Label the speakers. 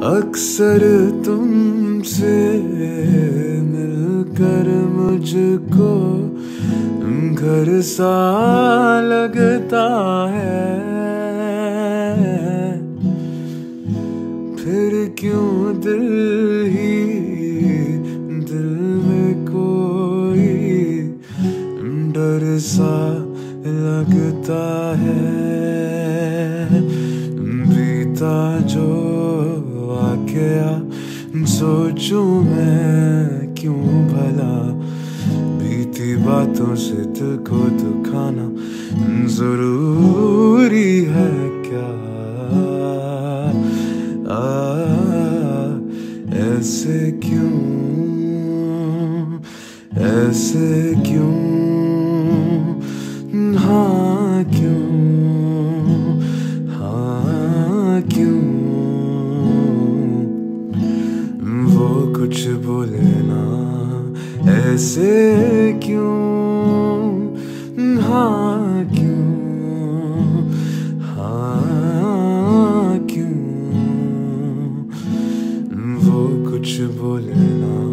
Speaker 1: अक्सर तुमसे मिलकर मुझको घर सा लगता है। फिर क्यों दिल में कोई डर सा लगता है। बीता जो वाकया सोचूं मैं क्यों भला, बीती बातों से दिल को दुखाना जरूरी है क्या? ऐसे क्यों, ऐसे क्यों, हाँ क्यों, हाँ क्यों? वो कुछ बोले ना, ऐसे क्यों, हाँ क्यों, हाँ क्यों? वो कुछ बोले ना।